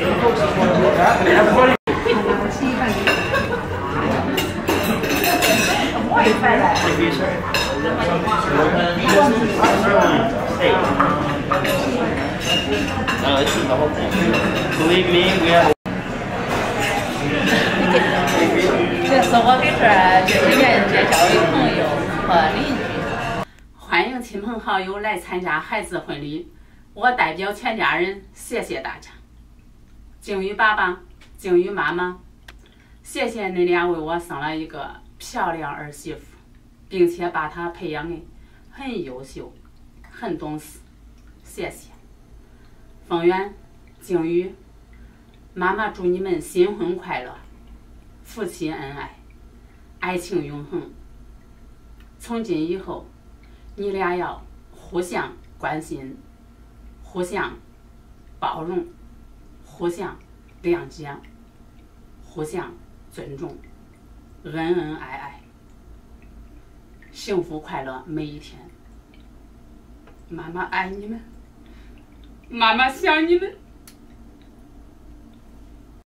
这是我给这几年介绍的朋友和邻居。欢迎亲朋好友来参加孩子婚礼，我代表全家人谢谢大家。静宇爸爸、静宇妈妈，谢谢你俩为我生了一个漂亮儿媳妇，并且把她培养的很优秀、很懂事，谢谢。凤元、静宇，妈妈祝你们新婚快乐，夫妻恩爱，爱情永恒。从今以后，你俩要互相关心，互相包容，互相谅解，互相尊重，恩恩爱爱，幸福快乐每一天。妈妈爱你们，妈妈想你们。